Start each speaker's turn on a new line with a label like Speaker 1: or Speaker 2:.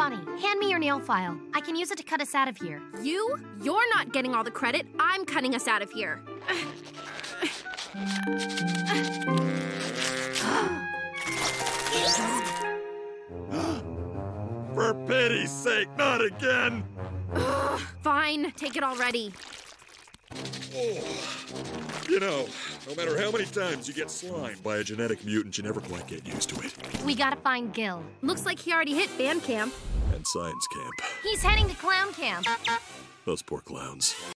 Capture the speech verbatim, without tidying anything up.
Speaker 1: Connie, hand me your nail file. I can use it to cut us out of here.
Speaker 2: You? You're not getting all the credit. I'm cutting us out of here.
Speaker 3: For pity's sake, not again!
Speaker 2: Fine, take it already.
Speaker 3: Oh. You know, no matter how many times you get slimed by a genetic mutant, you never quite get used to it.
Speaker 1: We gotta find Gil.
Speaker 2: Looks like he already hit band camp.
Speaker 3: And science camp.
Speaker 1: He's heading to clown camp.
Speaker 3: Those poor clowns.